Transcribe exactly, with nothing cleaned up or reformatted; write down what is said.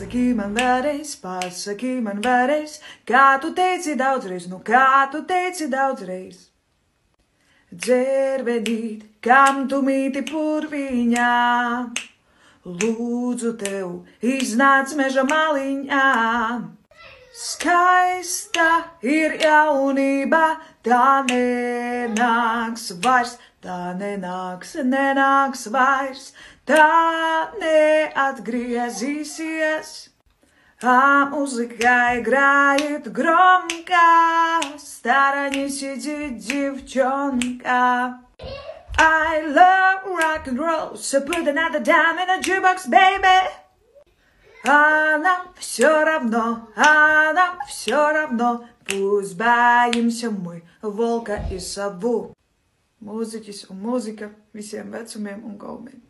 Pasaki man vēlreiz, pasaki man vēlreiz, kā tu teici daudzreiz, nu kā tu teici daudzreiz. Dzērvedīt, kam tu mīti purviņā, lūdzu tev, iznāc meža maliņā. Skaista ir jaunība, tā nenāks vairs, tā nenāks, nenāks vairs, tā neatgriezīsies. А музыка играет громко, в стороне сидит девчонка. I love rock and roll, so put another dime in a jukebox, baby. А нам все равно, а нам все равно, pūs bojamies мы волка и сову. Mūziķis un mūzika visiem vecumiem un gaumiem.